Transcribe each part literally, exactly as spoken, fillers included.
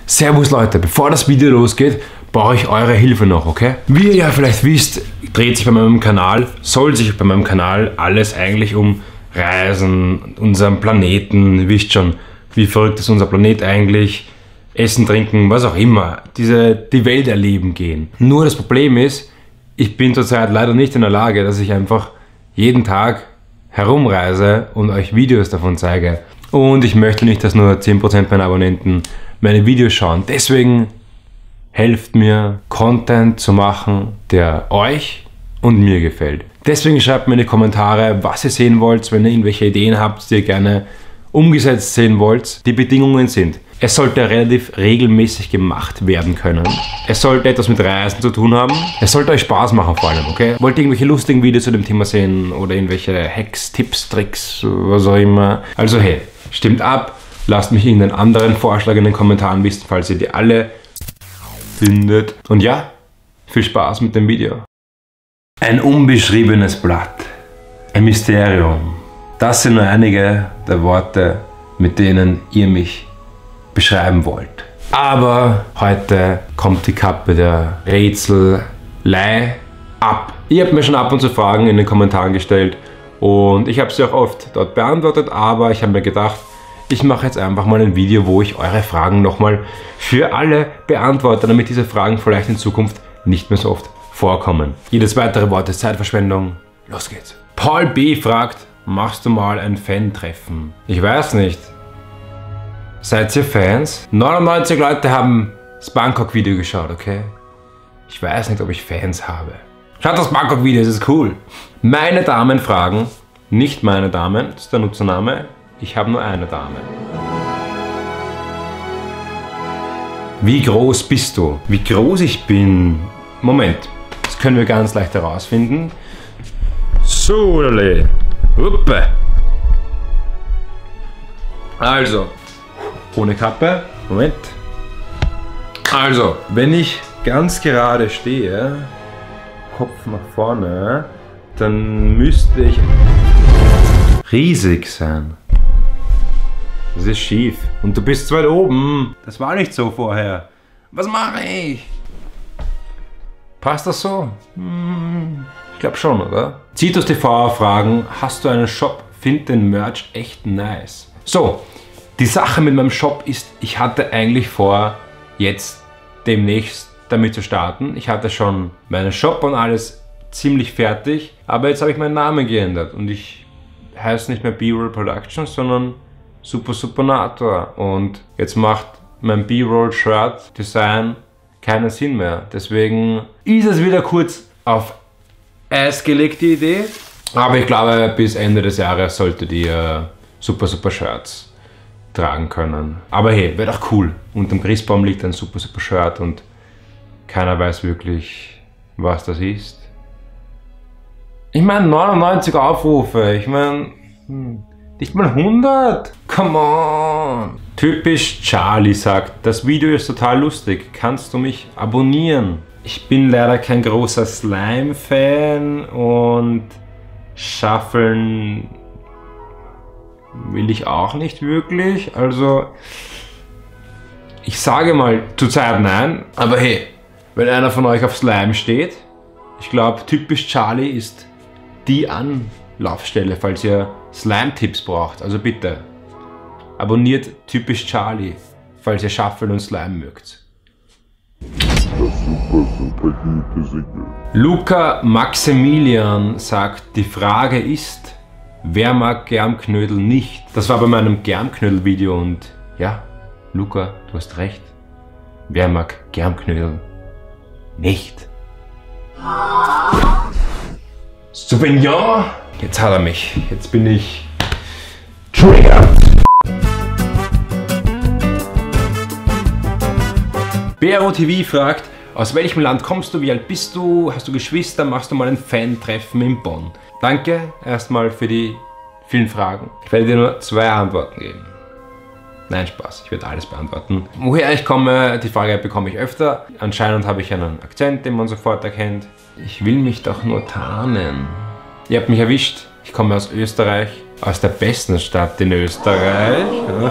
Servus Leute, bevor das Video losgeht, brauche ich eure Hilfe noch, okay? Wie ihr ja vielleicht wisst, dreht sich bei meinem Kanal, soll sich bei meinem Kanal alles eigentlich um Reisen, unseren Planeten, ihr wisst schon, wie verrückt ist unser Planet eigentlich, Essen, Trinken, was auch immer, diese, die Welt erleben gehen. Nur das Problem ist, ich bin zurzeit leider nicht in der Lage, dass ich einfach jeden Tag herumreise und euch Videos davon zeige. Und ich möchte nicht, dass nur zehn Prozent meiner Abonnenten meine Videos schauen. Deswegen helft mir, Content zu machen, der euch und mir gefällt. Deswegen schreibt mir in die Kommentare, was ihr sehen wollt, wenn ihr irgendwelche Ideen habt, die ihr gerne umgesetzt sehen wollt. Die Bedingungen sind: Es sollte relativ regelmäßig gemacht werden können. Es sollte etwas mit Reisen zu tun haben. Es sollte euch Spaß machen vor allem, okay? Wollt ihr irgendwelche lustigen Videos zu dem Thema sehen oder irgendwelche Hacks, Tipps, Tricks, was auch immer? Also hey, stimmt ab. Lasst mich irgendeinen anderen Vorschlag in den Kommentaren wissen, falls ihr die alle findet. Und ja, viel Spaß mit dem Video. Ein unbeschriebenes Blatt. Ein Mysterium. Das sind nur einige der Worte, mit denen ihr mich beschreiben wollt. Aber heute kommt die Kappe der Rätselei ab. Ihr habt mir schon ab und zu Fragen in den Kommentaren gestellt und ich habe sie auch oft dort beantwortet, aber ich habe mir gedacht, ich mache jetzt einfach mal ein Video, wo ich eure Fragen nochmal für alle beantworte, damit diese Fragen vielleicht in Zukunft nicht mehr so oft vorkommen. Jedes weitere Wort ist Zeitverschwendung. Los geht's. Paul B. fragt, machst du mal ein Fan-Treffen? Ich weiß nicht. Seid ihr Fans? neunundneunzig Leute haben das Bangkok-Video geschaut, okay? Ich weiß nicht, ob ich Fans habe. Schaut das Bangkok-Video, es ist cool. Meine Damen fragen, nicht meine Damen, das ist der Nutzername. Ich habe nur eine Dame. Wie groß bist du? Wie groß ich bin? Moment, das können wir ganz leicht herausfinden. So, Huppe. Also, ohne Kappe. Moment. Also, wenn ich ganz gerade stehe, Kopf nach vorne, dann müsste ich riesig sein. Das ist schief. Und du bist zu weit oben. Das war nicht so vorher. Was mache ich? Passt das so? Hm, ich glaube schon, oder? Zitus T V fragen, hast du einen Shop? Find den Merch echt nice. So, die Sache mit meinem Shop ist, ich hatte eigentlich vor, jetzt demnächst damit zu starten. Ich hatte schon meinen Shop und alles ziemlich fertig, aber jetzt habe ich meinen Namen geändert und ich heiße nicht mehr B-Roll Productions, sondern Super Supernator, und jetzt macht mein B-Roll Shirt Design keinen Sinn mehr. Deswegen ist es wieder kurz auf Eis gelegt, die Idee. Aber ich glaube, bis Ende des Jahres solltet ihr Super Super Shirts tragen können. Aber hey, wäre doch cool. Unterm Christbaum liegt ein Super Super Shirt und keiner weiß wirklich, was das ist. Ich meine, neunundneunzig Aufrufe. Ich meine, hm. Nicht mal hundert? Come on! Typisch Charlie sagt, das Video ist total lustig, kannst du mich abonnieren? Ich bin leider kein großer Slime-Fan und Shuffeln will ich auch nicht wirklich. Also, ich sage mal zurzeit nein, aber hey, wenn einer von euch auf Slime steht, ich glaube, typisch Charlie ist die Anlaufstelle, falls ihr Slime-Tipps braucht. Also bitte, abonniert typisch Charlie, falls ihr Shuffle und Slime mögt. Das super, super gute Signal. Luca Maximilian sagt, die Frage ist, wer mag Germknödel nicht? Das war bei meinem Germknödel-Video und ja, Luca, du hast recht. Wer mag Germknödel nicht? Sauvignon! Jetzt hat er mich. Jetzt bin ich triggert. B R O T V fragt, aus welchem Land kommst du, wie alt bist du, hast du Geschwister, machst du mal ein Fan-Treffen in Bonn? Danke erstmal für die vielen Fragen. Ich werde dir nur zwei Antworten geben. Nein, Spaß, ich werde alles beantworten. Woher ich komme, die Frage bekomme ich öfter. Anscheinend habe ich einen Akzent, den man sofort erkennt. Ich will mich doch nur tarnen. Ihr habt mich erwischt, ich komme aus Österreich. aus der besten Stadt in Österreich.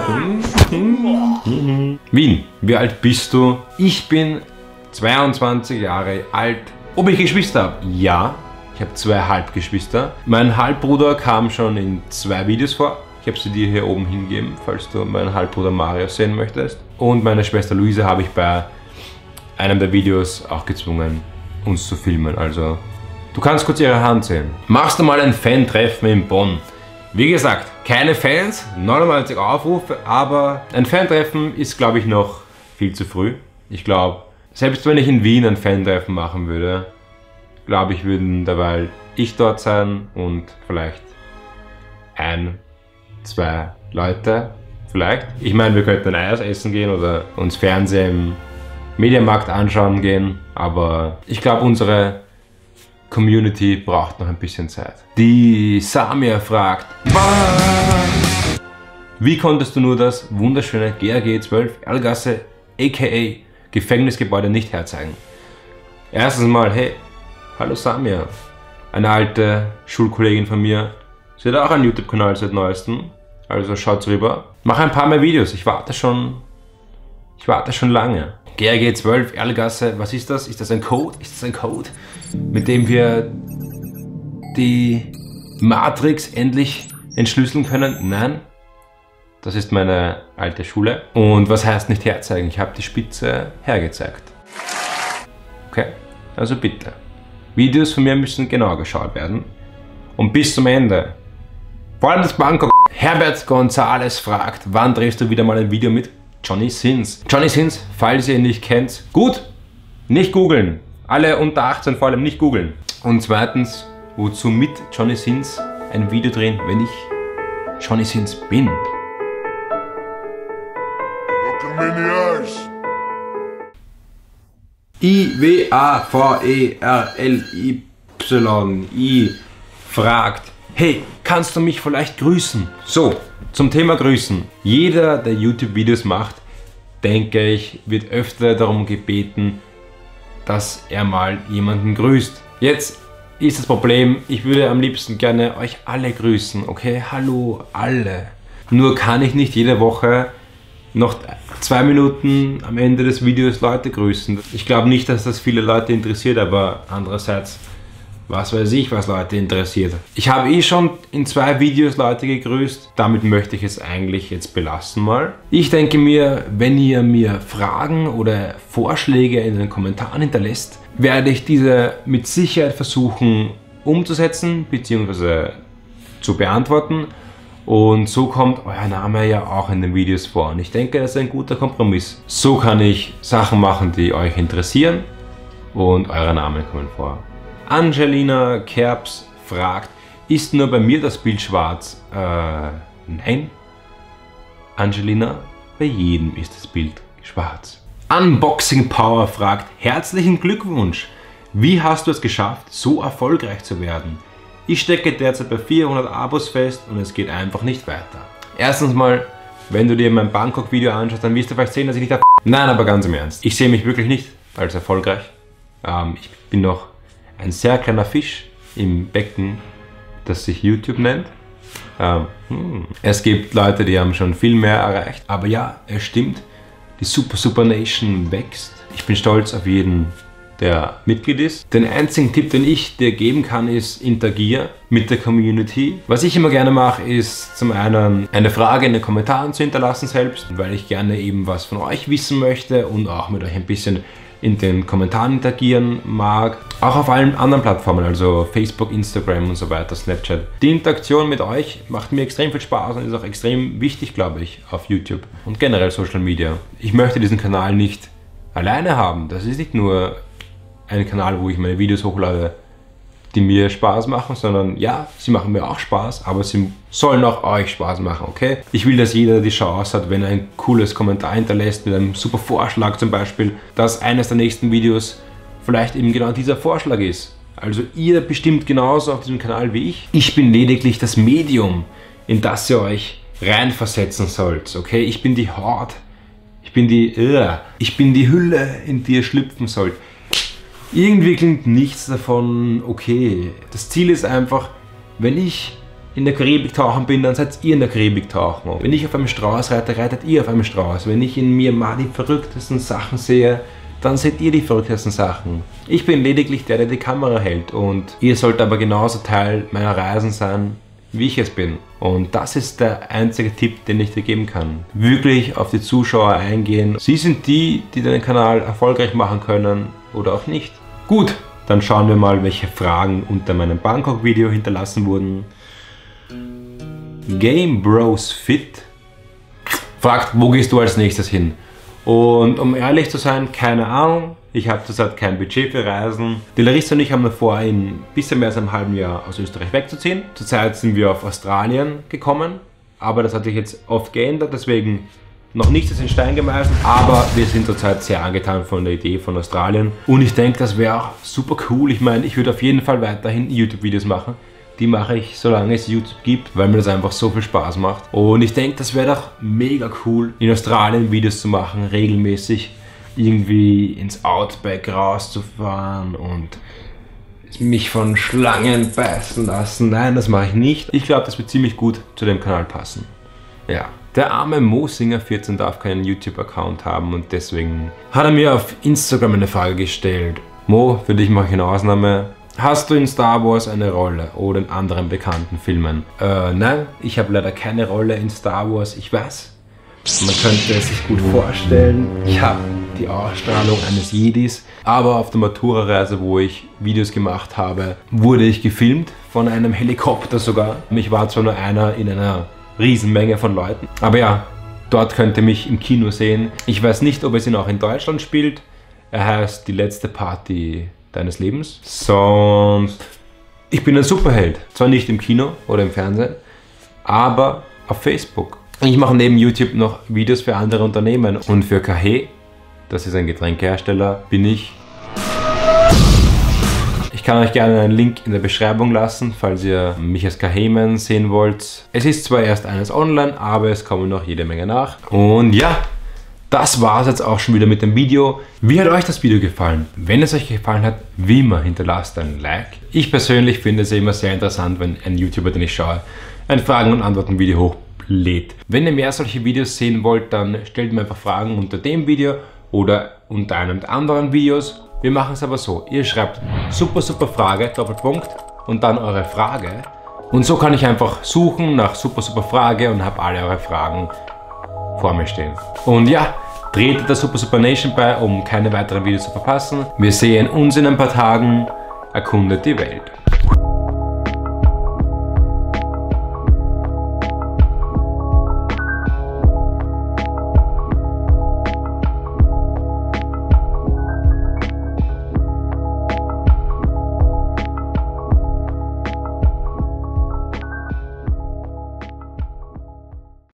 Wien. Wie alt bist du? Ich bin zweiundzwanzig Jahre alt. Ob ich Geschwister habe? Ja. Ich habe zwei Halbgeschwister. Mein Halbbruder kam schon in zwei Videos vor. Ich habe sie dir hier oben hingegeben, falls du meinen Halbbruder Mario sehen möchtest. Und meine Schwester Luise habe ich bei einem der Videos auch gezwungen, uns zu filmen. Also, du kannst kurz ihre Hand sehen. Machst du mal ein Fan-Treffen in Bonn? Wie gesagt, keine Fans, neunundneunzig Aufrufe, aber ein Fan-Treffen ist, glaube ich, noch viel zu früh. Ich glaube, selbst wenn ich in Wien ein Fan-Treffen machen würde, glaube ich, würden dabei ich dort sein und vielleicht ein, zwei Leute, vielleicht. Ich meine, wir könnten ein Eis essen gehen oder uns Fernsehen im Mediamarkt anschauen gehen, aber ich glaube, unsere Community braucht noch ein bisschen Zeit. Die Samia fragt, was? Wie konntest du nur das wunderschöne G R G zwölf Erlgasse aka Gefängnisgebäude nicht herzeigen? Erstens mal, hey, hallo Samia, eine alte Schulkollegin von mir. Sie hat auch einen YouTube-Kanal seit neuestem, also schaut rüber. Mach ein paar mehr Videos, ich warte schon, ich warte schon lange. G R G zwölf Erlgasse, was ist das? Ist das ein Code? Ist das ein Code, mit dem wir die Matrix endlich entschlüsseln können? Nein, das ist meine alte Schule. Und was heißt nicht herzeigen? Ich habe die Spitze hergezeigt. Okay, also bitte. Videos von mir müssen genau geschaut werden. Und bis zum Ende. Vor allem das Bangkok. Herbert Gonzales fragt, wann drehst du wieder mal ein Video mit Johnny Sins? Johnny Sins, falls ihr ihn nicht kennt, gut, nicht googeln. Alle unter achtzehn vor allem nicht googeln. Und zweitens, wozu mit Johnny Sins ein Video drehen, wenn ich Johnny Sins bin? Look him in the eyes. I W A V E R L Y I fragt, hey, kannst du mich vielleicht grüßen? So, zum Thema Grüßen. Jeder, der YouTube-Videos macht, denke ich, wird öfter darum gebeten, dass er mal jemanden grüßt. Jetzt ist das Problem, ich würde am liebsten gerne euch alle grüßen, okay? Hallo, alle. Nur kann ich nicht jede Woche noch zwei Minuten am Ende des Videos Leute grüßen. Ich glaube nicht, dass das viele Leute interessiert, aber andererseits, was weiß ich, was Leute interessiert. Ich habe eh schon in zwei Videos Leute gegrüßt, damit möchte ich es eigentlich jetzt belassen mal. Ich denke mir, wenn ihr mir Fragen oder Vorschläge in den Kommentaren hinterlässt, werde ich diese mit Sicherheit versuchen umzusetzen bzw. zu beantworten. Und so kommt euer Name ja auch in den Videos vor. Und ich denke, das ist ein guter Kompromiss. So kann ich Sachen machen, die euch interessieren und eure Namen kommen vor. Angelina Kerbs fragt, ist nur bei mir das Bild schwarz? Äh, nein. Angelina, bei jedem ist das Bild schwarz. Unboxing Power fragt, herzlichen Glückwunsch. Wie hast du es geschafft, so erfolgreich zu werden? Ich stecke derzeit bei vierhundert Abos fest und es geht einfach nicht weiter. Erstens mal, wenn du dir mein Bangkok-Video anschaust, dann wirst du vielleicht sehen, dass ich nicht... Nein, aber ganz im Ernst. Ich sehe mich wirklich nicht als erfolgreich. Ähm, ich bin noch ein sehr kleiner Fisch im Becken, das sich YouTube nennt. Ähm, hm. Es gibt Leute, die haben schon viel mehr erreicht. Aber ja, es stimmt, die Super Super Nation wächst. Ich bin stolz auf jeden, der Mitglied ist. Den einzigen Tipp, den ich dir geben kann, ist, interagier mit der Community. Was ich immer gerne mache, ist zum einen eine Frage in den Kommentaren zu hinterlassen selbst, weil ich gerne eben was von euch wissen möchte und auch mit euch ein bisschen in den Kommentaren interagieren mag. Auch auf allen anderen Plattformen, also Facebook, Instagram und so weiter, Snapchat. Die Interaktion mit euch macht mir extrem viel Spaß und ist auch extrem wichtig, glaube ich, auf YouTube und generell Social Media. Ich möchte diesen Kanal nicht alleine haben. Das ist nicht nur ein Kanal, wo ich meine Videos hochlade, die mir Spaß machen, sondern ja, sie machen mir auch Spaß, aber sie sollen auch euch Spaß machen, okay? Ich will, dass jeder die Chance hat, wenn er ein cooles Kommentar hinterlässt, mit einem super Vorschlag zum Beispiel, dass eines der nächsten Videos vielleicht eben genau dieser Vorschlag ist. Also ihr bestimmt genauso auf diesem Kanal wie ich. Ich bin lediglich das Medium, in das ihr euch reinversetzen sollt, okay? Ich bin die Haut, ich bin die, uh, ich bin die Hülle, in die ihr schlüpfen sollt. Irgendwie klingt nichts davon okay. Das Ziel ist einfach, wenn ich in der Karibik tauchen bin, dann seid ihr in der Karibik tauchen. Wenn ich auf einem Strauß reite, reitet ihr auf einem Strauß. Wenn ich in Myanmar die verrücktesten Sachen sehe, dann seht ihr die verrücktesten Sachen. Ich bin lediglich der, der die Kamera hält und ihr sollt aber genauso Teil meiner Reisen sein, wie ich es bin. Und das ist der einzige Tipp, den ich dir geben kann. Wirklich auf die Zuschauer eingehen. Sie sind die, die den Kanal erfolgreich machen können oder auch nicht. Gut, dann schauen wir mal, welche Fragen unter meinem Bangkok-Video hinterlassen wurden. Game Bros Fit fragt, wo gehst du als nächstes hin? Und um ehrlich zu sein, keine Ahnung. Ich habe zurzeit kein Budget für Reisen. Die Larissa und ich haben vor, in ein bisschen mehr als einem halben Jahr aus Österreich wegzuziehen. Zurzeit sind wir auf Australien gekommen, aber das hat sich jetzt oft geändert, deswegen noch nichts in Stein gemeißelt. Aber wir sind zurzeit sehr angetan von der Idee von Australien. Und ich denke, das wäre auch super cool. Ich meine, ich würde auf jeden Fall weiterhin YouTube-Videos machen. Die mache ich, solange es YouTube gibt, weil mir das einfach so viel Spaß macht. Und ich denke, das wäre doch mega cool, in Australien Videos zu machen, regelmäßig irgendwie ins Outback rauszufahren und mich von Schlangen beißen lassen. Nein, das mache ich nicht. Ich glaube, das wird ziemlich gut zu dem Kanal passen. Ja. Der arme Mosinger vierzehn darf keinen YouTube-Account haben und deswegen hat er mir auf Instagram eine Frage gestellt. Mo, für dich mache ich eine Ausnahme. Hast du in Star Wars eine Rolle oder in anderen bekannten Filmen? Äh, nein, ich habe leider keine Rolle in Star Wars. Ich weiß, man könnte es sich gut vorstellen. Ich habe die Ausstrahlung eines Jedis. Aber auf der Matura-Reise, wo ich Videos gemacht habe, wurde ich gefilmt von einem Helikopter sogar. Ich war zwar nur einer in einer Riesenmenge von Leuten. Aber ja, dort könnt ihr mich im Kino sehen. Ich weiß nicht, ob es ihn auch in Deutschland spielt. Er heißt Die letzte Party deines Lebens. Sonst, ich bin ein Superheld. Zwar nicht im Kino oder im Fernsehen, aber auf Facebook. Ich mache neben YouTube noch Videos für andere Unternehmen. Und für Kahé, das ist ein Getränkehersteller, bin ich. Ich kann euch gerne einen Link in der Beschreibung lassen, falls ihr mich als Kahé-Man sehen wollt. Es ist zwar erst eines online, aber es kommen noch jede Menge nach. Und ja, das war es jetzt auch schon wieder mit dem Video. Wie hat euch das Video gefallen? Wenn es euch gefallen hat, wie immer hinterlasst ein Like. Ich persönlich finde es immer sehr interessant, wenn ein YouTuber, den ich schaue, ein Fragen- und Antworten-Video hochlädt. Wenn ihr mehr solche Videos sehen wollt, dann stellt mir einfach Fragen unter dem Video oder unter einem der anderen Videos. Wir machen es aber so, ihr schreibt super super Frage, Doppelpunkt und dann eure Frage. Und so kann ich einfach suchen nach super super Frage und habe alle eure Fragen vor mir stehen. Und ja, tretet der Super Super Nation bei, um keine weiteren Videos zu verpassen. Wir sehen uns in ein paar Tagen. Erkundet die Welt.